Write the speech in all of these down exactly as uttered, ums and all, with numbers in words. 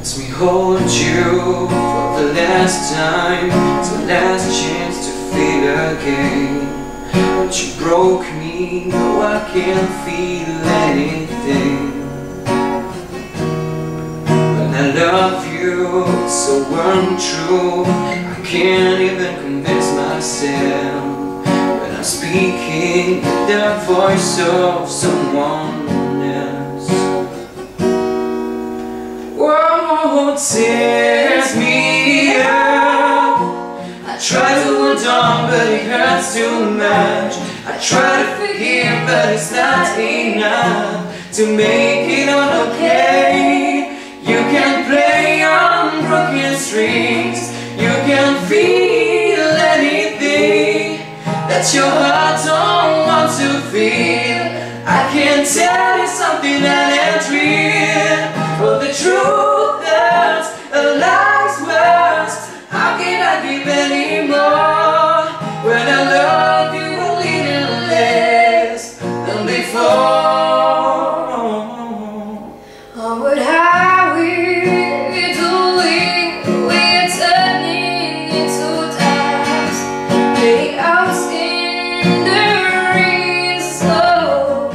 Let me hold you for the last time. It's the last chance to feel again. But you broke me, though I can't feel anything. When I love you, it's so untrue. I can't even convince myself. When I'm speaking with the voice of someone else. Whoa, tears me up. I try to hold on, but it hurts too much. I try to forgive, but it's not enough to make it all okay. You can play on broken strings. You can feel anything that your heart don't want to feel. I can tell you something that ain't real, but the truth hurts, a lie's worse. How can I give any more when I love you a little less than before? Oh, but how we're doing, we're turning into dust, chaos in the rings of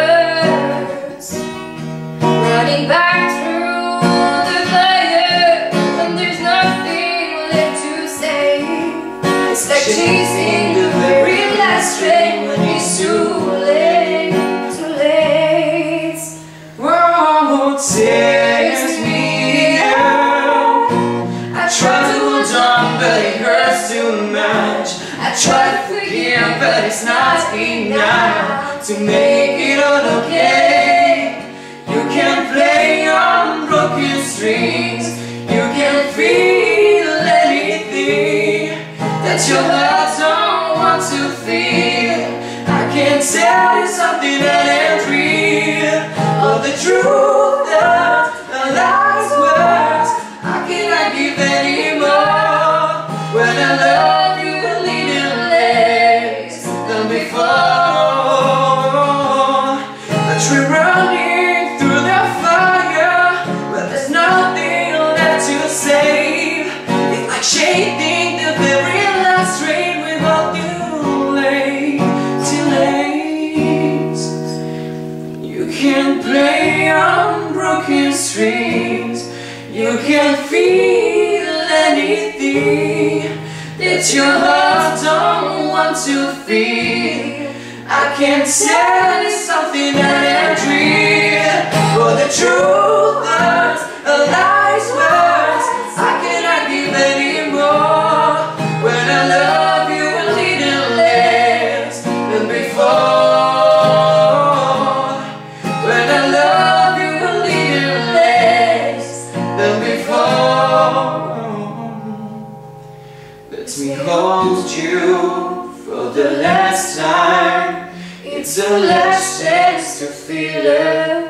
birds, running back through the fire when there's nothing left to say. It's like chasing the very last train when it's too late, too late. Whoa, tears me up. I try to hold on, but it hurts too much. I try to forgive, but it's not enough to make it all okay. You can play on broken strings. You can feel anything that your heart don't want to feel. I can tell you something that ain't real, but the truth hurts, a lie's worse. How can I give any more when I love you a little less than before? But we're running through the fire, but there's nothing left to save. It's like shading the very last train without too late, too late. You can play on broken strings. You can feel anything that your heart don't want to feel. I can tell you something that ain't real, but the truth hurts, a lie's worse. How can I give any more when I love you a little less than before? When I love you a little less than before. Let me hold you for the last time. It's the last chance to feel it.